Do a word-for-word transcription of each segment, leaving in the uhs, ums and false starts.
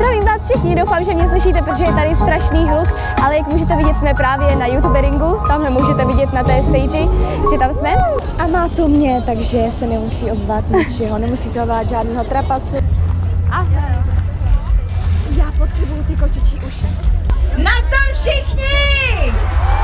Zdravím vás všichni, doufám, že mě slyšíte, protože je tady strašný hluk, ale jak můžete vidět, jsme právě na YouTuberingu, tamhle můžete vidět na té stage, že tam jsme. A má to mě, takže se nemusí obávat ničeho, nemusí se obávat žádného trapasu. A já potřebuju ty kočičí uši. Nazdar všichni!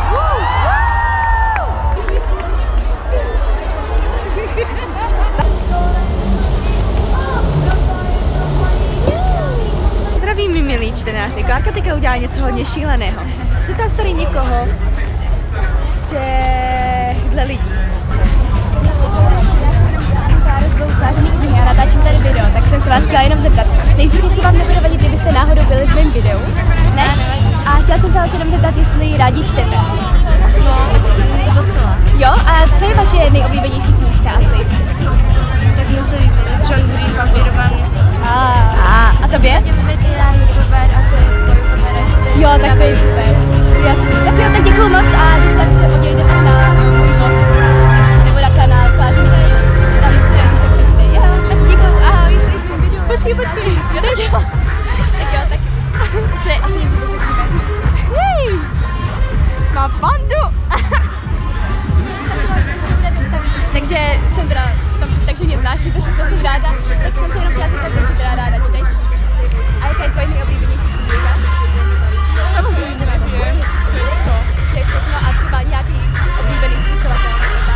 Zdravím, mi milí čtenáři, Klárka teďka udělá něco hodně šíleného. Zeptá tady někoho z těchhle lidí. Já natáčím tady video, tak jsem se vás chtěla jenom zeptat. Nejdřív, jestli vám nebude vadit, kdybyste náhodou byli v mém videu. Ne? A chtěla jsem se vás jenom zeptat, jestli rádi čtete. No, docela. Jo? A co je vaše nejoblíbenější knížka asi? Tak mi se líbí John Green, Papírová města. A, a, a tobě? Já youtuber a ty youtuber. Jo, tak to je super. Jasný. Tak jo, tak děkuju moc a když tak se podívejte pak na můj vlog. Nebo na kanál Klářiny knihy. Jo, tak děkuju, ahoj. Počkej, počkej. Jo, tak jo. Tak jo, tak se asi něco pochodíme. Hej! Má bandu! Takže jsem teda, takže mě znáš, ty to všechno jsem ráda, tak jsem se jenom chtěla zeptat, jestli teda ráda čteš. A jaká je tvoje nejoblíbenější knížka? Samozřejmě nevím, všechno. Všechno a třeba nějaký oblíbený spisovatel.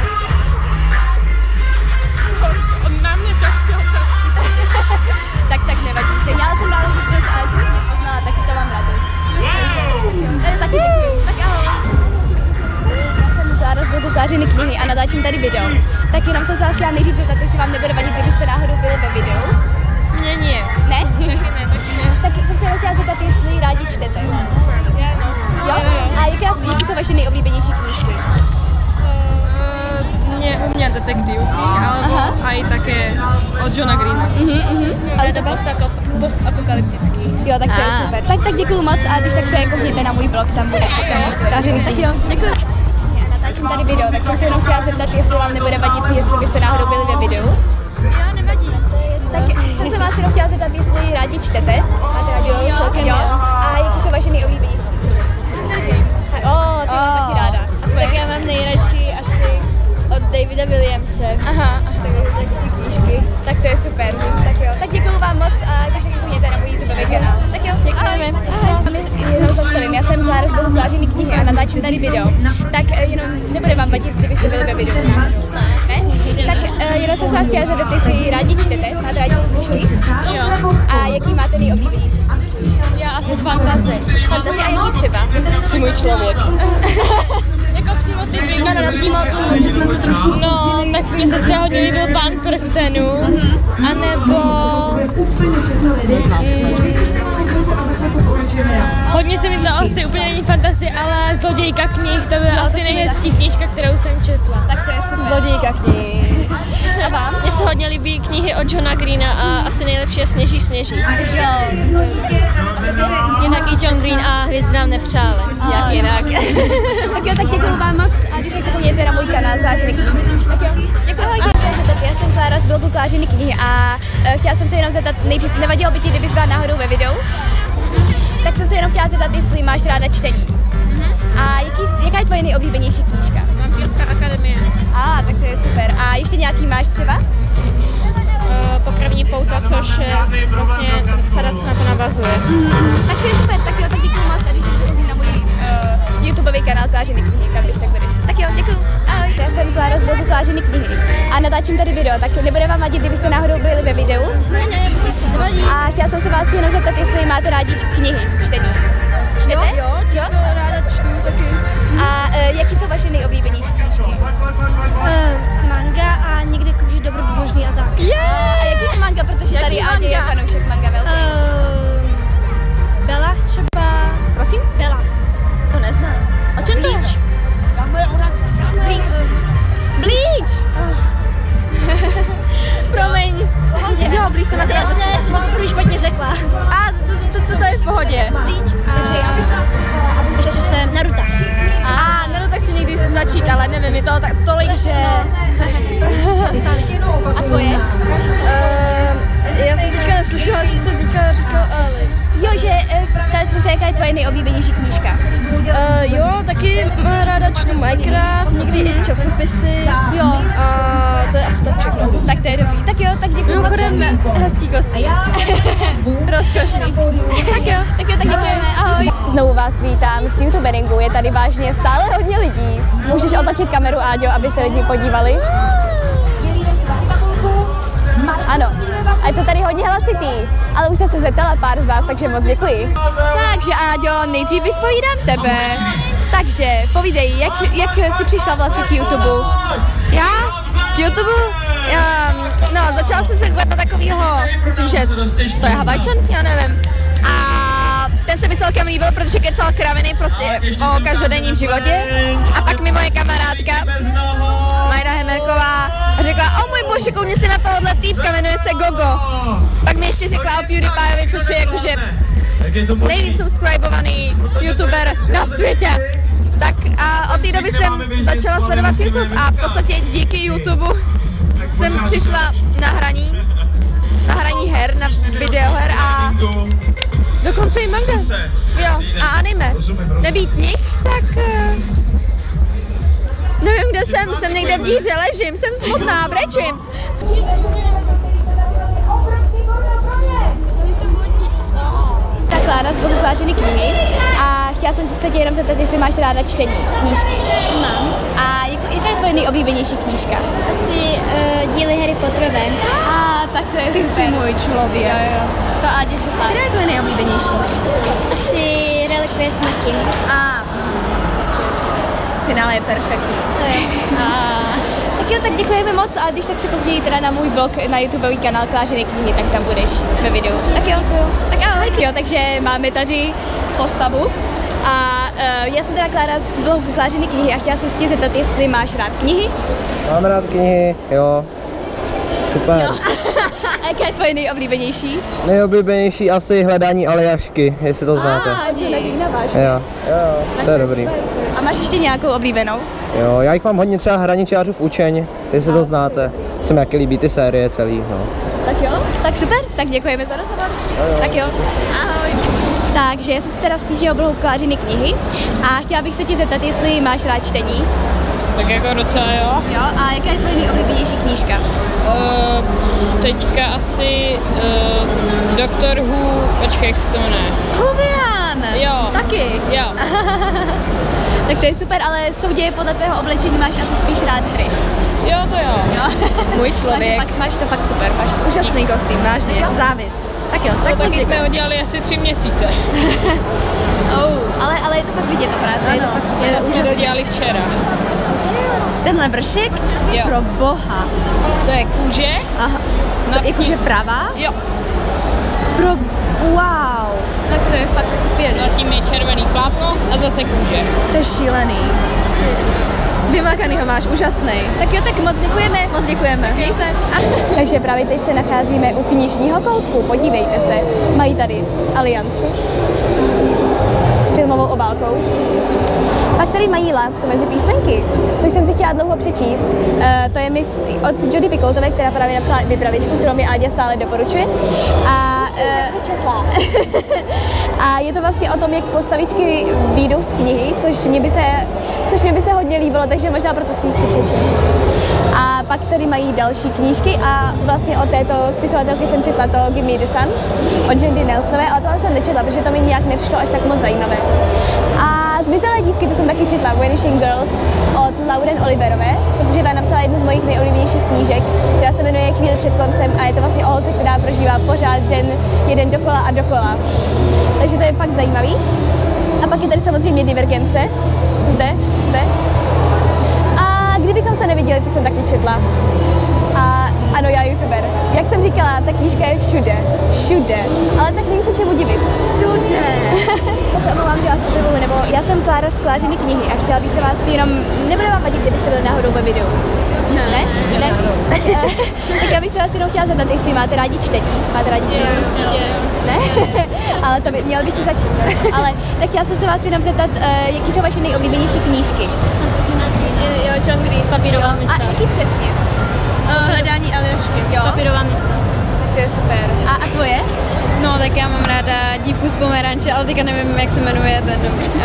On na mě těžké otázky. Tak tak nevadí, stejně, ale jsem ráda, že čteš a že jsi mě poznala, taky to mám radost. Wow. Taky děkuji, tak ahoj. Záraz budu Klářiny knihy a natáčím tady video. Tak jenom jsem se vás chtěla nejdřív zeptat, jestli vám nebude vadit, kdybyste náhodou byli ve videu. Mně nie. Ne? Taky ne, taky ne. Tak jsem se jenom chtěla zeptat, jestli rádi čtete. Já no. Jo? A jaké, jaké jsou vaše nejoblíbenější knížky? Uh, mě, u mě detektivky, alebo Aha. aj také od Johna Greena. Mhm, mhm. Ale je to postapokalyptický. Jo, tak to je super. Tak, tak děkuju moc a když tak se koukněte na můj blog, tam bude Klářiny. Tak jo, děkuju. Natáčím tady video, tak jsem se jenom chtěla zeptat, jestli vám nebude vadit, jestli byste náhodou byli ve videu. Jo, nevadí. Tak jsem se vás jenom chtěla zeptat, jestli rádi čtete. Máte rádi? Jo, celkem jo. A jaký jsou vaše nejoblíbenější knížky? Hunger Games. O, ty mám taky ráda. A tvoje? Tak já mám nejradši asi od Davida Williamse. Aha, aha. Tak, tak ty knížky. Tak to je super. Tak jo. Tak děkuju vám moc a když se spojíte na můj YouTubeový kanál. Tak jo, Děkujeme. ahoj. Jenom zastavím, já jsem Klára z blogu Klářiny knihy a natáčím tady video. Tak eh, jenom nebude vám vadit, kdybyste byli ve videu. Ne. Ne? Tak eh, jenom jsem se vás chtěla zeptat, jestli rádi čtete, máte rádi knížky? Jo. A jaký máte nejoblíbenější knížky? Já asi fantasy. Fantasy a jaký třeba? Jsi můj člověk. Jako přímo ty No, no, no, přímo, přímo. No, tak mně se třeba hodně líbil Pán prstenů, anebo... Mm, hodně se mi to asi úplně není fantasy, ale Zlodějka knih, to byla No, to asi se mi nejhezčí knížka, kterou jsem četla. Tak to je super. Zlodějka knih. A vám? Mně se hodně líbí knihy od Johna Greena a asi nejlepší je Sněží sněží. Jo. Je taky John Green a Hvězdy nám nepřáli. Jak jinak. Tak jo, tak děkuju vám moc a když se podívejte na můj kanál Klářiny knihy. Tak jo, děkuju. A já jsem Klára z blogu Klářiny knihy a uh, chtěla jsem se jenom zeptat, nejdřív nevadilo by ti, kdybys byla náhodou ve videu? Tak jsem se jenom chtěla zeptat, jestli máš ráda čtení. A jaký, jaká je tvoje nejoblíbenější knížka? Vampírská akademie. A, tak to je super. A ještě nějaký máš třeba? Uh, pokrevní pouta, což je vlastně sadac na to navazuje. Mm, tak to je super, tak jo, tak děkuju moc a když se podívej na můj uh, YouTubeový kanál Klářiny knihy, kam když tak budeš. Tak jo, děkuju. Ahoj, já jsem Klára z blogu Klářiny knihy a natáčím tady video, tak nebude vám vadit, kdybyste náhodou byli ve videu. A chtěla jsem se vás jenom zeptat, jestli máte rádi knihy, čtení. Čtete? Jo, jo, často ráda čtu taky. A uh, jaký jsou vaše nejoblíbenější knížky? Uh, manga a někdy koučí dobrodružný a tak. Yeah! A jaký je manga, protože Jaký tady Ádě je manga? fanoušek manga velký. Uh, Belach třeba. Prosím? Belach. To neznám. O čem to je? Bleach. Bleach! Promiň. Jo, Bleach jsem akorát Já začala. jsem to první špatně řekla. A to, to, to, to je v pohodě. Bleach a... Takže já bych Ještě jsem Naruto. A Naruto chci někdy se začít, ale nevím, je to tak tolik, že... A tvoje? Uh, já jsem teďka neslyšela, co jste teďka říkal, ale... Zeptali jsme se, jaká je tvoje nejoblíbenější knížka. Uh, jo, taky uh, ráda čtu Minecraft, někdy i časopisy. Jo. A to je asi tak všechno. Tak to je dobrý. Tak jo, tak děkuji. Mimochodem, hezký kostým. Rozkošný. Tak jo, tak jo, tak děkujeme. Ahoj. Znovu vás vítám z YouTuberingu. Je tady vážně stále hodně lidí. Můžeš otočit kameru, Áďo, aby se lidi podívali. Ano, a je to tady hodně hlasitý, ale už jsem se zeptala pár z vás, takže moc děkuji. Takže Áďo, nejdřív vyspovídám tebe. Takže povídej, jak, jak jsi přišla vlastně k YouTube? Já? K YouTube? Já, no, začala jsem se koukat na takovýho, myslím, že to je Havajčan, já nevím. A ten se mi celkem líbil, protože kecal kraviny prostě o každodenním životě. A pak mi moje kamarádka Majda Hemerková řekla, o můj bože, koukni si na tohohle týpka, jmenuje se Gogo. Pak mi ještě řekla o PewDiePieovi, což je jakože nejvíc subscribovaný youtuber na světě. Tak a od té doby jsem začala sledovat YouTube a v podstatě díky YouTube jsem přišla na hraní, na hraní her, na videoher a dokonce i manga. Jo, a anime. Nebýt nich, tak nevím, kde jsem, jsem někde v díře, ležím, jsem smutná, brečím. Tak Klára z Bohu Klářiny knihy a chtěla jsem se tě jenom zeptat, jestli máš ráda čtení knížky. Mám. A jak, jaká je tvoje nejoblíbenější knížka? Asi uh, díly Harry Potterové. A tak to je Ty jsi můj člověk. Jo, jo. To Ádě šetla. Která je tvoje nejoblíbenější? Asi Relikvie smrti. A finále je perfektní. To je. A, tak jo, tak děkujeme moc a když tak se koukni teda na můj blog, na YouTubeový kanál Klářiny knihy, tak tam budeš ve videu. Tak jo, tak ahoj. Jo, takže máme tady postavu a uh, já jsem teda Klára z blogu Klářiny knihy a chtěla jsem se tě zeptat, jestli máš rád knihy. Mám rád knihy, jo. Super. Jo. A jaká je tvoje nejoblíbenější? Nejoblíbenější asi Hledání Aljašky, jestli to znáte. A, to na váš. Jo, jo, Tak to je dobrý. super. A máš ještě nějakou oblíbenou? Jo, já jich mám hodně, třeba Hraničářův učeň, jestli to znáte. Se mi jaký líbí ty série celý, no. Tak jo, tak super, tak děkujeme za rozhovor. Tak jo, ahoj. Takže já jsem z teda z knižního blogu Klářiny knihy a chtěla bych se ti zeptat, jestli máš rád čtení. Tak jako docela jo. Jo, a jaká je tvoje nejoblíbenější knížka? Uh, teďka asi uh, Doktor Who, počkej, jak se to jmenuje. Huvian! Jo. Taky? Jo. Tak to je super, ale soudě podle tvého oblečení máš asi spíš rád hry. Jo, to jo. Jo. Můj Máš, člověk. fakt, máš to fakt super, máš to Úžasný kostým, vážně, závist. Tak jo, tak No, taky moc jsme děkuji. ho dělali asi tři měsíce. Oh, ale, ale je to fakt vidět, ta práce, je to fakt super. To jsme to dělali včera. Tenhle vršek? Jo. Pro boha. To je kůže. Aha. Na To jakože pravá? Jo. Pro... Wow. Tak to je fakt skvělý. Nad tím je červený plátno a zase kůže. To je šílený. Vymakaný ho máš, úžasný. Tak jo, tak moc děkujeme. Moc děkujeme. Měj se. Takže právě teď se nacházíme u knižního koutku, podívejte se. Mají tady Alianci s filmovou obálkou. Pak tady mají Lásku mezi písmenky, což jsem si chtěla dlouho přečíst. Uh, to je mis od Jody Picoultové, která právě napsala vypravěčku, kterou mi Áďa stále doporučuje. A, uh, a je to vlastně o tom, jak postavičky vyjdou z knihy, což mě by se, což mě by se hodně líbilo, takže možná proto si ji chci přečíst. A pak tady mají další knížky a vlastně od této spisovatelky jsem četla to Give Me the Sun od Jendy Nelsonové, ale toho jsem nečetla, protože to mi nějak nepřišlo až tak moc zajímavé. A Zmizelé dívky, to jsem taky četla, Vanishing Girls od Lauren Oliverové, protože ta napsala jednu z mojich nejoblíbenějších knížek, která se jmenuje Chvíli před koncem a je to vlastně o holce, která prožívá pořád den jeden dokola a dokola. Takže to je fakt zajímavý. A pak je tady samozřejmě Divergence, zde, zde. A kdybychom se neviděli, to jsem taky četla. A ano, já youtuber. Jak jsem říkala, ta knížka je všude. Všude. Ale tak není se čemu divit. Všude. Já se omlouvám, že vás otrvuju, nebo já jsem Klára z Klářiny knihy a chtěla bych se vás jenom, nebude vám vadit, kdybyste byli náhodou ve videu. Ne? Ne? ne? Tak, uh, tak já bych se vás jenom chtěla zeptat, jestli máte rádi čtení. Máte rádi čtení? Ne? Ale to by, měl by si začít. Ale tak chtěla jsem se vás jenom zeptat, uh, jaký jsou vaše nejoblíbenější knížky? Jo, John Green, papírová A jaký přesně? Uh, hledání Aljašky. Jo? Papírová města. Tak to je super. A, a tvoje? No, tak já mám ráda Dívku z Pomeranče, ale teďka nevím, jak se jmenuje ten...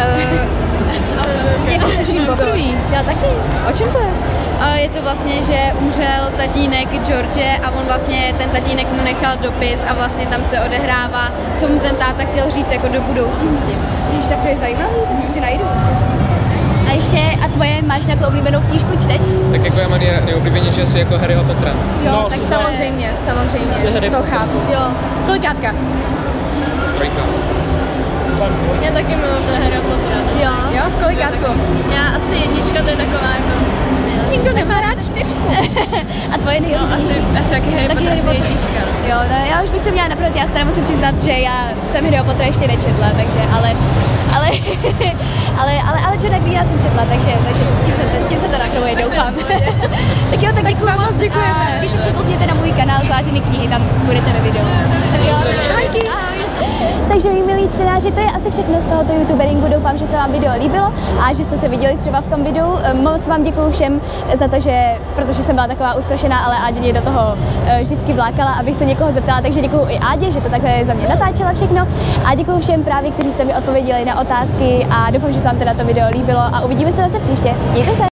Uh, Jako slyším poprvé. Já taky. O čem to je? uh, je to vlastně, že umřel tatínek George a on vlastně, ten tatínek mu nechal dopis a vlastně tam se odehrává, co mu ten táta chtěl říct jako do budoucnosti. Když tak to je zajímavý, tak to si najdu. A ještě, a tvoje, máš nějakou oblíbenou knížku, čteš? Tak jako já mám nej- nejoblíbenější asi jako Harryho Pottera. Jo, No, tak super. samozřejmě, samozřejmě. Asi Harry To Potter. chápu. Jo. Kolikátka? Trojka. Já taky miluji Harry Pottera. Jo. Jo, kolikátku? Já asi jednička, to je taková jako... Nikdo nemá rád čtyřku. A tvoje nejoblíbenější? Asi, asi jaký Harry Taky Potter, Harry asi Potter. jednička. No. Jo, no, já už bych to měla naproti, já se teda musím přiznat, že já jsem Harryho Pottera ještě nečetla, takže, ale, ale, ale, ale, ale Johna Greena jsem četla, takže, takže tím se, tím se to nakrouje, doufám. Tak jo, tak děkuji moc, děkujeme. A když tak se koukněte na můj kanál Klářiny knihy, tam budete ve videu. Tak jo, ahojky. Takže vy milí čtenáři, to je asi všechno z tohoto youtuberingu. Doufám, že se vám video líbilo a že jste se viděli třeba v tom videu. Moc vám děkuji všem za to, že, protože jsem byla taková ustrašená, ale Ádě mě do toho vždycky vlákala, abych se někoho zeptala, takže děkuji i Ádě, že to takhle za mě natáčela všechno. A děkuji všem právě, kteří jste mi odpověděli na otázky a doufám, že se vám teda to video líbilo a uvidíme se zase příště. Mějte se!